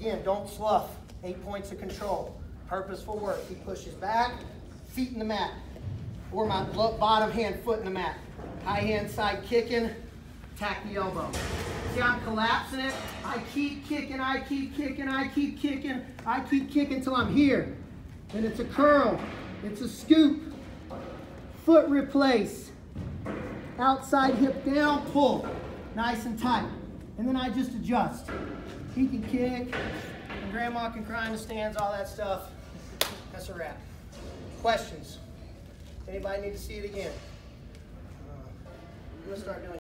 Again, don't slough. 8 points of control. Purposeful work. He pushes back, feet in the mat. Or my bottom hand, foot in the mat. High hand side kicking, tack the elbow. See, I'm collapsing it. I keep kicking, I keep kicking, I keep kicking, I keep kicking until I'm here. Then it's a curl, it's a scoop, foot replace, outside hip down, pull, nice and tight. And then I just adjust. He can kick, and grandma can cry in the stands, all that stuff. That's a wrap. Questions? Anybody need to see it again? We'll start doing